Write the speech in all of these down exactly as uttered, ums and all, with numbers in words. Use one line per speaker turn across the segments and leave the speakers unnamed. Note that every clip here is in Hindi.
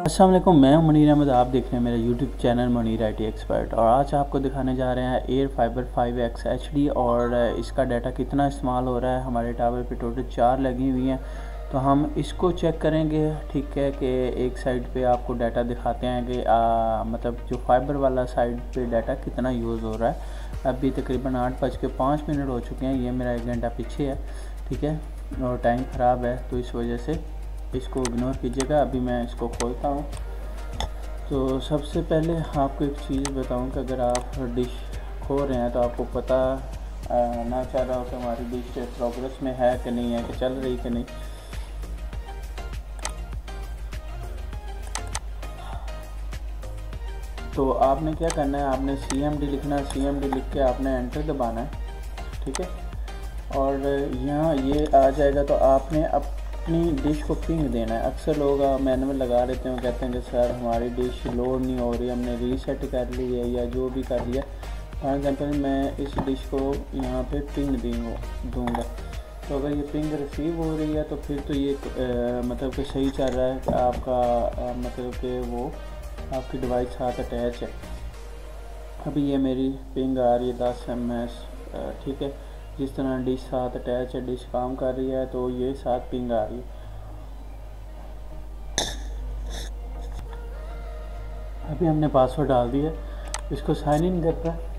अस्सलाम वालेकुम, मैं हूं मुनीर अहमद। आप देख रहे हैं मेरा YouTube channel Munir I T expert. और आज आपको दिखाने जा रहे हैं Air Fiber five X H D और इसका डाटा कितना इस्तेमाल हो रहा है। हमारे टावर पे टोटल चार लगी हुई हैं, तो हम इसको चेक करेंगे। ठीक है कि एक साइड पे आपको डाटा दिखाते हैं कि आ, मतलब जो फाइबर वाला साइड पे डाटा कितना यूज़ हो रहा है। अभी तकरीबन आठ बज के पाँच मिनट हो चुके हैं, ये मेरा एक घंटा पीछे है। ठीक है, और टाइम ख़राब है तो इस वजह से इसको इग्नोर कीजिएगा। अभी मैं इसको खोलता हूँ। तो सबसे पहले आपको एक चीज़ बताऊँ कि अगर आप डिश खो रहे हैं तो आपको पता ना चल रहा हो कि हमारी डिश प्रोग्रेस में है कि नहीं है, कि चल रही कि नहीं। तो आपने क्या करना है, आपने सी एम डी लिखना है। सी एम डी लिख के आपने एंटर दबाना है। ठीक है, और यहाँ ये आ जाएगा तो आपने अपनी डिश को पिंग देना है। अक्सर लोग मैनुअल लगा लेते हैं, कहते हैं कि सर हमारी डिश लोड नहीं हो रही, हमने रीसेट कर ली है या जो भी कर लिया। फॉर एग्जाम्पल मैं इस डिश को यहाँ पे पिंग दूँगा, तो अगर ये पिंग रिसीव हो रही है तो फिर तो ये आ, मतलब कि सही चल रहा है कि आपका आ, मतलब कि वो आपकी डिवाइस साथ अटैच है। अभी ये मेरी पिंग आ रही है दस एम एस। ठीक है, जिस तरह डिश साथ अटैच है, डिश काम कर रही है तो ये साथ पिंग आ रही है। अभी हमने पासवर्ड डाल दिया, इसको साइन इन करता है।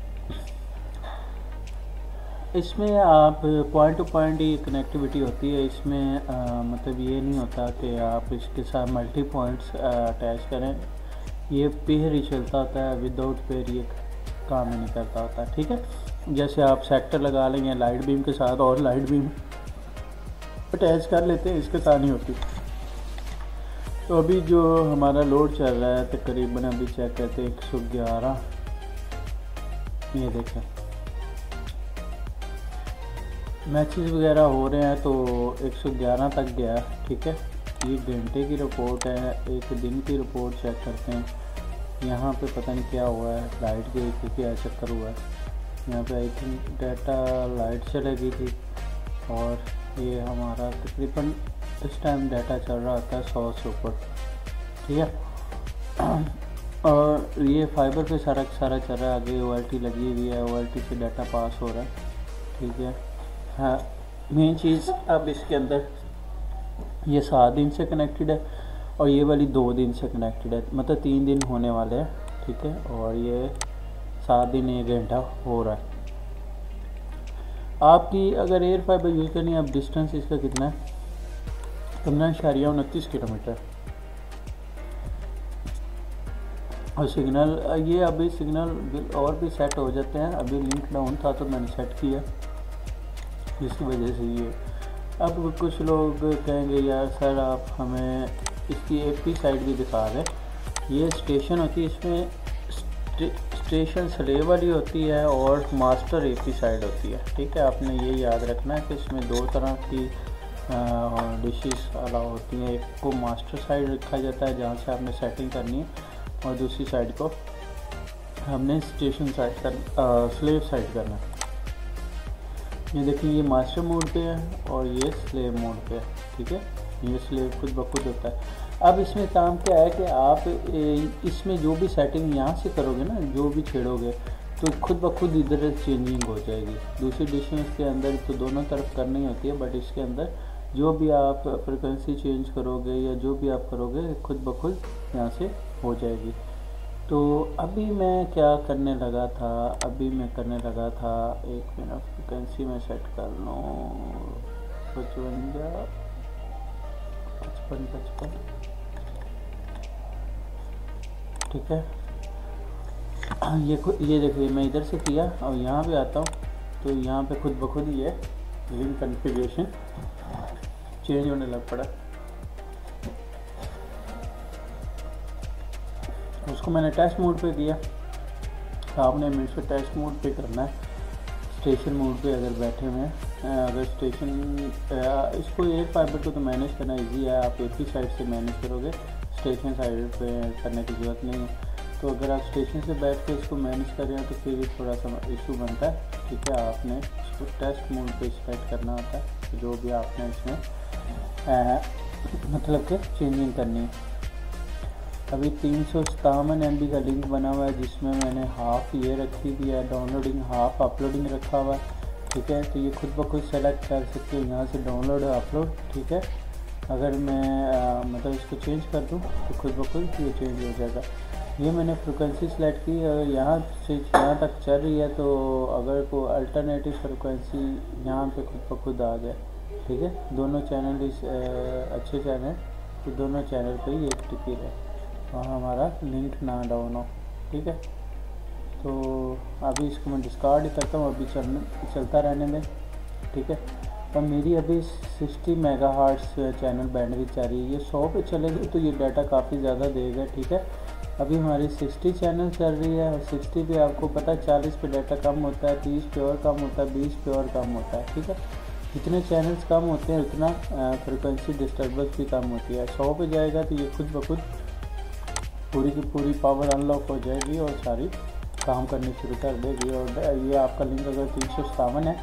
इसमें आप पॉइंट टू पॉइंट ही कनेक्टिविटी होती है। इसमें आ, मतलब ये नहीं होता कि आप इसके साथ मल्टी पॉइंट्स अटैच करें। ये पेयर ही चलता होता है, विदाउट पेयर ये काम ही नहीं करता होता। ठीक है, जैसे आप सेक्टर लगा लेंगे लाइट बीम के साथ और लाइट बीम अटैच कर लेते हैं, इसके साथ नहीं होती। तो अभी जो हमारा लोड चल रहा है तकरीबन, अभी चेक करते हैं एक सौ ग्यारह। ये देखें मैचेस वगैरह हो रहे हैं तो एक सौ ग्यारह तक गया। ठीक है, ये घंटे की रिपोर्ट है, एक दिन की रिपोर्ट चेक करते हैं। यहाँ पे पता नहीं क्या हुआ है, लाइट के क्या चक्कर हुआ है। यहाँ पे आई थिंक डाटा लाइट से लगी थी और ये हमारा तकरीबन इस टाइम डाटा चल रहा होता है सौ से ऊपर। ठीक है, और ये फाइबर पे सारा सारा चल रहा है। आगे ओ एल टी लगी हुई है, ओ एल टी से डाटा पास हो रहा है। ठीक है, हाँ मेन चीज़ अब इसके अंदर ये सात दिन से कनेक्टेड है और ये वाली दो दिन से कनेक्टेड है, मतलब तीन दिन होने वाले हैं। ठीक है, और ये सात दिन एक घंटा हो रहा है। आपकी अगर एयर फाइबर यूज़ करनी है, अब डिस्टेंस इसका कितना है, पंद्रह इशारिया उनतीस किलोमीटर। और सिग्नल ये अभी सिग्नल और भी सेट हो जाते हैं। अभी लिंक डाउन था तो मैंने सेट किया, जिसकी वजह से ये। अब कुछ लोग कहेंगे यार सर आप हमें इसकी ए पी साइड भी दिखा दें। ये स्टेशन होती है, इसमें स्टेशन स्लेव वाली होती है और मास्टर ए पी साइड होती है। ठीक है, आपने ये याद रखना है कि इसमें दो तरह की डिशेस अलाउ होती हैं। एक को मास्टर साइड रखा जाता है जहाँ से आपने सेटिंग करनी है, और दूसरी साइड को हमने स्टेशन साइड कर स्लेव साइड करना है। ये देखिए ये मास्टर मोड पे है और ये स्लेव मोड पे है। ठीक है, ये स्लेव खुद ब खुद होता है। अब इसमें काम क्या है कि आप इसमें जो भी सेटिंग यहाँ से करोगे ना, जो भी छेड़ोगे तो खुद ब खुद इधर चेंजिंग हो जाएगी। दूसरी डिशें के अंदर तो दोनों तरफ करनी होती है, बट इसके अंदर जो भी आप फ्रिक्वेंसी चेंज करोगे या जो भी आप करोगे खुद ब खुद यहाँ से हो जाएगी। तो अभी मैं क्या करने लगा था, अभी मैं करने लगा था एक मिनट फ्रिक्वेंसी में सेट कर लूँ पचवंजा पचपन पचपन। ठीक है, ये ये देखिए मैं इधर से किया और यहाँ पे आता हूँ तो यहाँ पे खुद ब खुद ये लिंक कॉन्फ़िगरेशन चेंज होने लग पड़ा। उसको मैंने टेस्ट मोड पे किया, आपने हमेशा टेस्ट मोड पे करना है। स्टेशन मोड पे अगर बैठे हुए हैं, अगर स्टेशन इसको एयर फाइबर को तो मैनेज करना इजी है, आप एक ही साइड से मैनेज करोगे, स्टेशन साइड पे करने की ज़रूरत नहीं है। तो अगर आप स्टेशन से बैठ के इसको मैनेज कर रहे हैं तो फिर थोड़ा सा इशू बनता है। ठीक है, आपने इसको टेस्ट मोड पे सेलेक्ट करना होता है, जो भी आपने इसमें आ, मतलब कि चेंजिंग करनी है। अभी तीन सौ सतावन एम बी का लिंक बना हुआ है, जिसमें मैंने हाफ़ ये रखी हुई है डाउनलोडिंग, हाफ़ अपलोडिंग रखा हुआ है। ठीक है, तो ये खुद ब खुद सेलेक्ट कर सकते हो यहाँ से डाउनलोड और अपलोड। ठीक है, अगर मैं आ, मतलब इसको चेंज कर दूँ तो खुद ब खुद ये चेंज हो जाएगा। ये मैंने फ्रिक्वेंसी सेलेक्ट की और यहाँ से यहाँ तक चल रही है, तो अगर कोई अल्टरनेटिव फ्रिक्वेंसी यहाँ पे खुद ब खुद आ जाए। ठीक है, दोनों चैनल इस अच्छे चैनल तो दोनों चैनल पे ये टिकी रहे, वहाँ हमारा लिंक ना डाउन हो। ठीक है, तो अभी इसको मैं डिस्कार्ड ही करता हूँ, अभी चल चलता रहने दें। ठीक है, और मेरी अभी साठ मेगाहर्ट्ज़ चैनल बैंडविड्थ आ रही है। ये सौ पे चलेगी तो ये डाटा काफ़ी ज़्यादा देगा। ठीक है, अभी हमारी साठ चैनल चल रही है और साठ पे आपको पता है चालीस पे डाटा कम होता है, तीस पे और कम होता है, बीस पे और कम होता है। ठीक है, जितने चैनल्स कम होते हैं उतना फ्रिक्वेंसी डिस्टर्बेंस भी कम होती है। सौ पे जाएगा तो ये खुद ब खुद पूरी की पूरी पावर अनलॉक हो जाएगी और सारी काम करनी शुरू कर देगी। और ये आपका लिंक अगर तीन सौ सतावन है,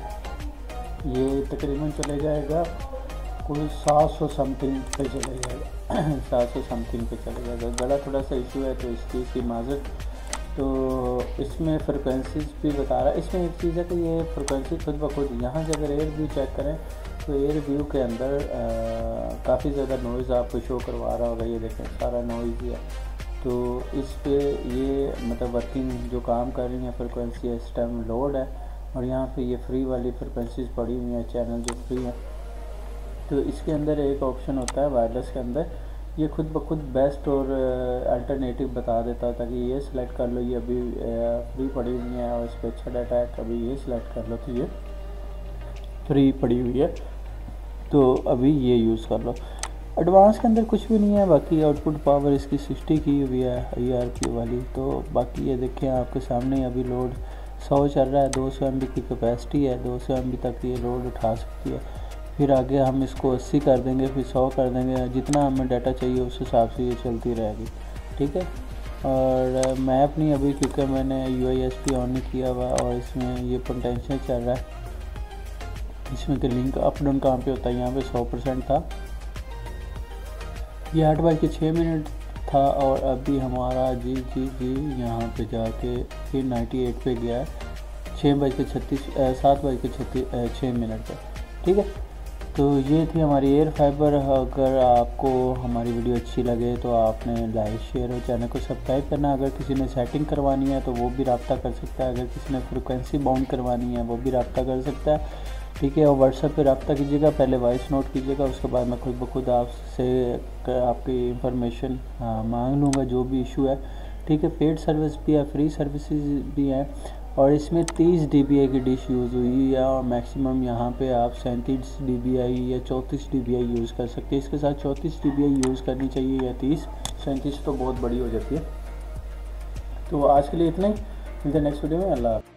ये तकरीबन चले जाएगा कोई सात सौ समथिंग पे चले जाएगा सात सौ समथिंग पे चले जाएगा। गला थोड़ा सा इशू है तो इस चीज़ की माजरत। तो इसमें फ्रिक्वेंसीज भी बता रहा है। इसमें एक चीज़ है कि ये फ्रिक्वेंसी खुद ब खुद यहाँ से अगर एयर व्यू चेक करें तो एयर व्यू के अंदर काफ़ी ज़्यादा नॉइज़ आपको शो करवा रहा होगा। ये देखें सारा नॉइज़ ही है, तो इस पे ये मतलब वर्किंग जो काम कर रही है फ्रिक्वेंसी इस टाइम लोड है। और यहाँ पे ये फ्री वाली फ्रिक्वेंसीज पड़ी हुई हैं, चैनल जो फ्री है। तो इसके अंदर एक ऑप्शन होता है वायरलेस के अंदर, ये खुद ब खुद बेस्ट और अल्टरनेटिव बता देता है, ताकि ये सिलेक्ट कर लो, ये अभी फ्री पड़ी हुई है और इस पर अच्छा डाटा है, कभी ये सिलेक्ट कर लो तो ये फ्री पड़ी हुई है, तो अभी ये यूज़ कर लो। एडवांस के अंदर कुछ भी नहीं है, बाकी आउटपुट पावर इसकी सिक्सटी की हुई है आई आर पी वाली। तो बाकी ये देखें आपके सामने अभी लोड सौ चल रहा है, दो सौ एम बी की कैपेसिटी है, दो सौ एम बी तक ये लोड उठा सकती है। फिर आगे हम इसको अस्सी कर देंगे, फिर सौ कर देंगे, जितना हमें डाटा चाहिए उस हिसाब से ये चलती रहेगी। ठीक है, और मैप नहीं अभी क्योंकि मैंने U I S P on नहीं किया हुआ और इसमें ये पोटेंशियल चल रहा है। इसमें कि लिंक अप डाउन कहाँ पे होता है, यहाँ पे सौ परसेंट था, ये आठ बज के छः मिनट था और अभी हमारा जी जी जी यहाँ पे जाके फिर नाइन्टी एट पे गया है, छः बज के छत्तीस सात बज के छत्तीस छः मिनट पे। ठीक है, तो ये थी हमारी एयर फाइबर। अगर आपको हमारी वीडियो अच्छी लगे तो आपने लाइक शेयर और चैनल को सब्सक्राइब करना। अगर किसी ने सेटिंग करवानी है तो वो भी रब्ता कर सकता है, अगर किसी ने फ्रिक्वेंसी बाउंड करवानी है वो भी रब्ता कर सकता है। ठीक है, और व्हाट्सएप पे रब्ता कीजिएगा, पहले वॉइस नोट कीजिएगा, उसके बाद मैं खुद ब खुद आपसे आपकी इंफॉर्मेशन मांग लूँगा जो भी इशू है। ठीक है, पेड सर्विस भी है, फ्री सर्विसेज भी हैं और इसमें तीस डी बी आई की डिश यूज़ हुई है और मैक्सिमम यहाँ पे आप सैंतीस डी बी आई या चौंतीस डी बी आई यूज़ कर सकते हैं। इसके साथ चौंतीस डी बी आई यूज़ करनी चाहिए या तीस, सैंतीस तो बहुत बड़ी हो जाती है। तो आज के लिए इतना ही, मिलते हैं नेक्स्ट वीडियो में। अल्लाह।